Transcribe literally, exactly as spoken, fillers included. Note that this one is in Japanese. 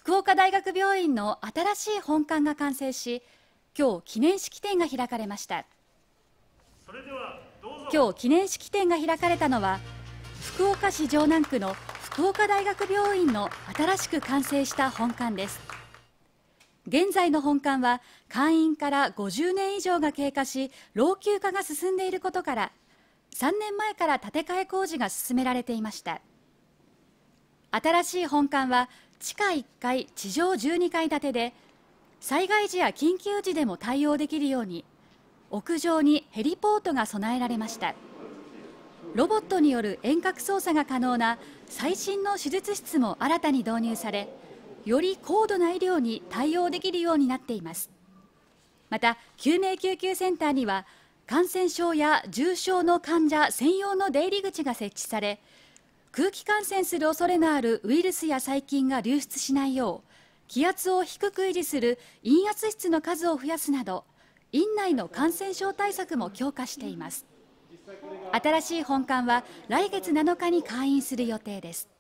福岡大学病院の新しい本館が完成し、今日記念式典が開かれました。 それではどうぞ。 今日記念式典が開かれたのは、福岡市城南区の福岡大学病院の新しく完成した本館です。現在の本館は開院からごじゅうねん以上が経過し、老朽化が進んでいることから、さんねんまえから建て替え工事が進められていました。新しい本館は地下いっかい、地上じゅうにかい建てで、災害時や緊急時でも対応できるように、屋上にヘリポートが備えられました。ロボットによる遠隔操作が可能な最新の手術室も新たに導入され、より高度な医療に対応できるようになっています。また、救命救急センターには、感染症や重症の患者専用の出入り口が設置され、空気感染する恐れのあるウイルスや細菌が流出しないよう、気圧を低く維持する陰圧室の数を増やすなど、院内の感染症対策も強化しています。新しい本館は来月なのかに開院する予定です。